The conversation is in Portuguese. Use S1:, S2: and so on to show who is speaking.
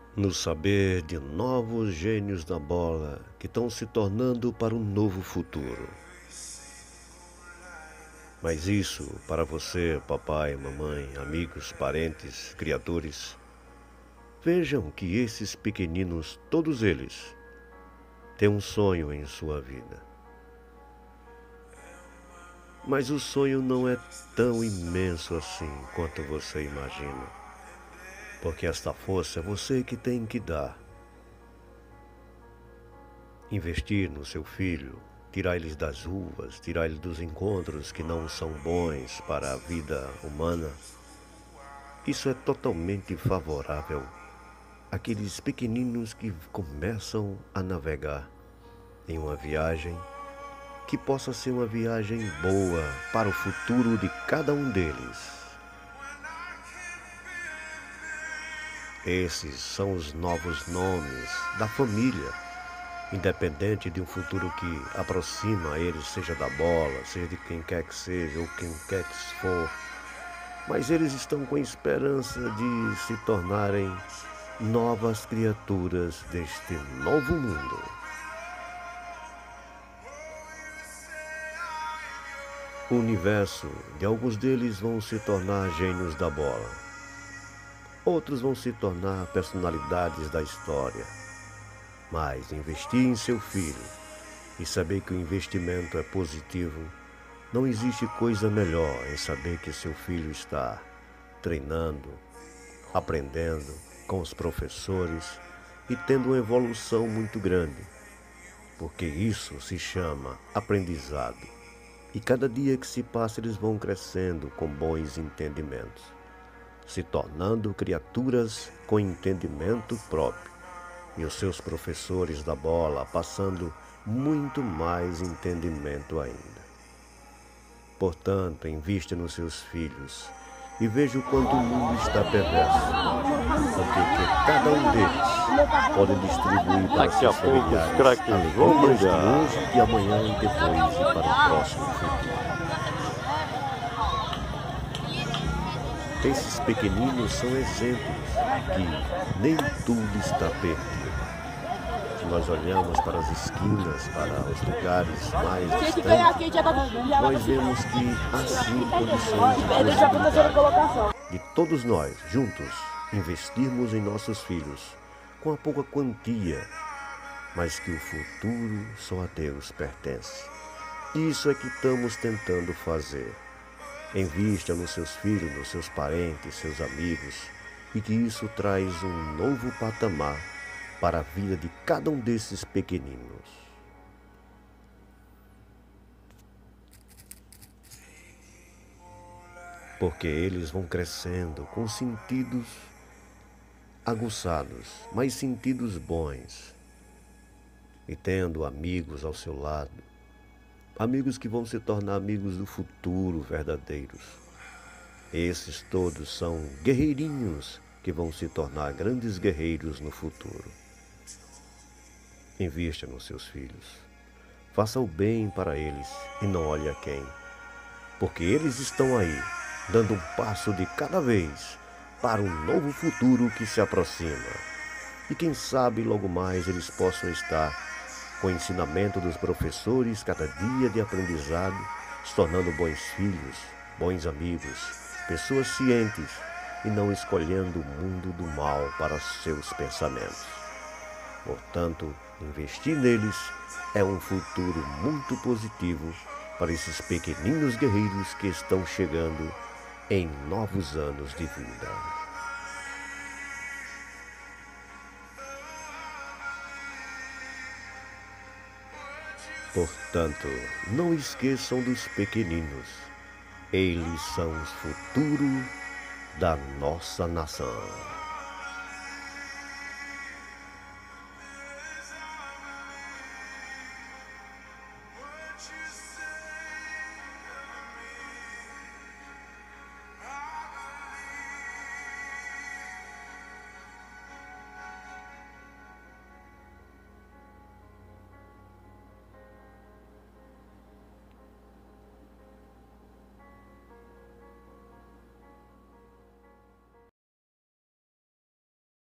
S1: no saber de novos gênios da bola que estão se tornando para um novo futuro. Mas isso, para você, papai, mamãe, amigos, parentes, criadores, vejam que esses pequeninos, todos eles, têm um sonho em sua vida. Mas o sonho não é tão imenso assim quanto você imagina, porque esta força é você que tem que dar. Investir no seu filho, tirar eles das ruas, tirar eles dos encontros que não são bons para a vida humana, isso é totalmente favorável àqueles pequeninos que começam a navegar em uma viagem que possa ser uma viagem boa para o futuro de cada um deles. Esses são os novos nomes da família, independente de um futuro que aproxima eles, seja da bola, seja de quem quer que seja ou quem quer que for. Mas eles estão com a esperança de se tornarem novas criaturas deste novo mundo. O universo de alguns deles vão se tornar gênios da bola. Outros vão se tornar personalidades da história. Mas investir em seu filho e saber que o investimento é positivo, não existe coisa melhor em saber que seu filho está treinando, aprendendo com os professores e tendo uma evolução muito grande, porque isso se chama aprendizado. E cada dia que se passa eles vão crescendo com bons entendimentos, se tornando criaturas com entendimento próprio. E os seus professores da bola passando muito mais entendimento ainda. Portanto, invista nos seus filhos e veja o quanto o mundo está perverso, porque cada um deles pode distribuir para seus familiares alegrias de hoje e amanhã e depois e para o próximo futuro. Esses pequeninos são exemplos que nem tudo está perdido. Se nós olhamos para as esquinas, para os lugares mais distantes, nós vemos que há sim condições de possibilidade de todos nós, juntos, investirmos em nossos filhos com a pouca quantia, mas que o futuro só a Deus pertence. Isso é que estamos tentando fazer. Invista nos seus filhos, nos seus parentes, seus amigos, e que isso traz um novo patamar para a vida de cada um desses pequeninos. Porque eles vão crescendo com sentidos aguçados, mas sentidos bons, e tendo amigos ao seu lado, amigos que vão se tornar amigos do futuro verdadeiros. Esses todos são guerreirinhos que vão se tornar grandes guerreiros no futuro. Invista nos seus filhos. Faça o bem para eles e não olhe a quem. Porque eles estão aí, dando um passo de cada vez para um novo futuro que se aproxima. E quem sabe logo mais eles possam estar com o ensinamento dos professores, cada dia de aprendizado, se tornando bons filhos, bons amigos, pessoas cientes e não escolhendo o mundo do mal para seus pensamentos. Portanto, investir neles é um futuro muito positivo para esses pequeninos guerreiros que estão chegando em novos anos de vida. Portanto, não esqueçam dos pequeninos. Eles são o futuro da nossa nação.